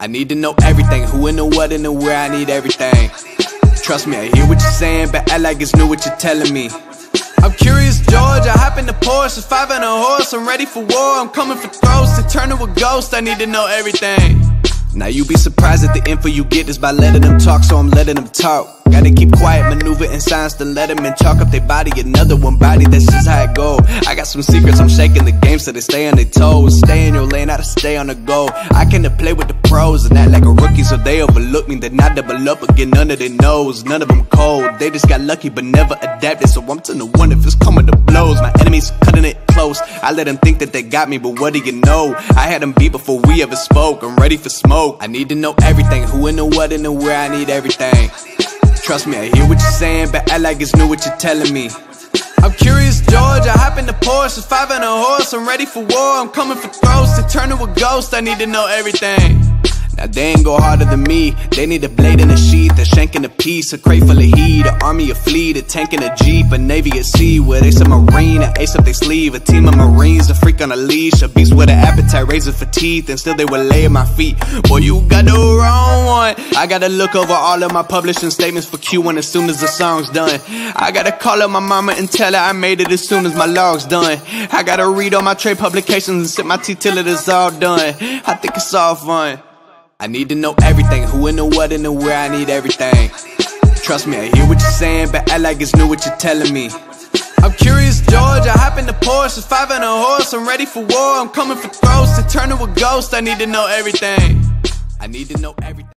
I need to know everything, who and the what and the where, I need everything. Trust me, I hear what you're saying, but act like it's new what you're telling me. I'm curious, George, I hop in the Porsche, a 5 and a horse, I'm ready for war, I'm coming for throats, to turn to a ghost, I need to know everything. Now you be surprised at the info you get is by letting them talk, so I'm letting them talk. Gotta keep quiet, maneuver in silence, then let them in, chalk up their body, another one body, that's just how it go. I got some secrets, I'm shaking the game so they stay on their toes. Stay in your lane, I to stay on the go. I came to play with the pros and act like a rookie, so they overlook me, then I double up again, none of their knows. None of them cold, they just got lucky but never adapted, so I'm to the one if it's coming to blows. My enemies cutting it close, I let them think that they got me, but what do you know? I had them beat before we ever spoke, I'm ready for smoke. I need to know everything, who and the what and the where, I need everything. Trust me, I hear what you're saying, but act like it's new what you're telling me. I'm curious, George, I hop in the Porsche, a 5 and a horse, I'm ready for war, I'm coming for throats, to turn to a ghost, I need to know everything. Now they ain't go harder than me, they need a blade in a sheath, a shank in a piece, a crate full of heat, an army, a fleet, a tank and a jeep, a navy at sea, with ace a marine, an ace up their sleeve, a team of marines, a freak on a leash, a beast with an appetite, razor for teeth, and still they will lay at my feet. Boy, you got the wrong one. I gotta look over all of my publishing statements for Q1 as soon as the song's done. I gotta call up my mama and tell her I made it as soon as my log's done. I gotta read all my trade publications and sip my tea till it is all done. I think it's all fun. I need to know everything, who and the what and the where, I need everything. Trust me, I hear what you're saying, but act like it's new what you're telling me. I'm curious, George, I hop in the Porsche, a 5 and a horse, I'm ready for war, I'm coming for throats, to turn to a ghost, I need to know everything. I need to know everything.